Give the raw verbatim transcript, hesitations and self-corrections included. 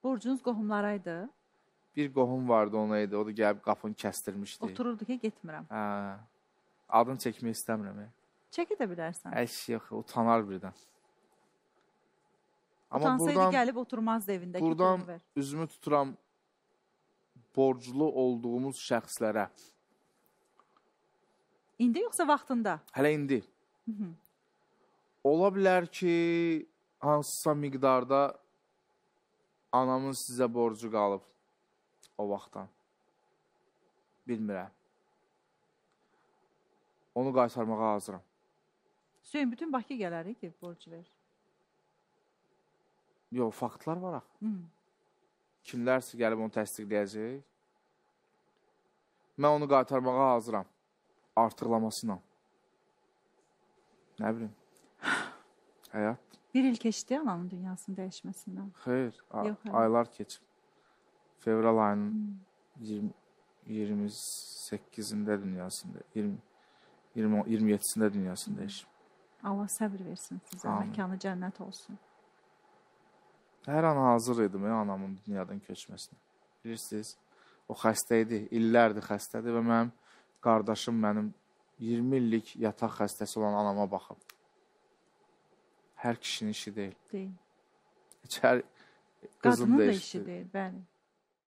Borcunuz qohumlaraydı. Bir qohum vardı ona idi. O da gəlib qapını kəstirmişdi. Otururdu ki, getmirəm. Hə. Adını çəkmək istəmirəm. Çəkə də bilərsən. Əş yox, utanar birdən. Amma Utansaydı buradan, gəlib oturmazdı evində ki, buradan pulunu ver. üzümü tuturam borclu olduğumuz şəxslərə. İndi yoxsa vaxtında? Hələ indi. Hı -hı. Ola bilər ki, hansısa miqdarda anamın sizə borcu qalıb o vaxtdan. Bilmirəm. Onu qaytarmağa hazıram. Hüseyin, bütün Bakı gələr ki, borcu ver. Yox, faktlar var axı. Hı. Kimlərsə gəlib onu təsdiqləyəcək. Mən onu qaytarmağa hazıram. Artıqlamasıyla. Nə bilim. Həyat. Bir il keçdi ananın dünyasının dəyişməsindən. Xeyr, Yox, aylar keçib. Fevral ayının iyirmi səkkizində dünyasında, iyirmi, iyirmi, iyirmi yeddisində dünyasında dəyişib. Allah səbir versin sizə, məkanı cənnət olsun. Hər an hazır idim ya, anamın dünyadan köçməsinə. Bilirsiniz, o xəstə idi, illərdir xəstədir və mənim qardaşım mənim iyirmi illik yataq xəstəsi olan anama baxıb. Hər kişinin işi deyil. Deyil. Heç hər qızın Qadının da da işi işi deyil, bəli.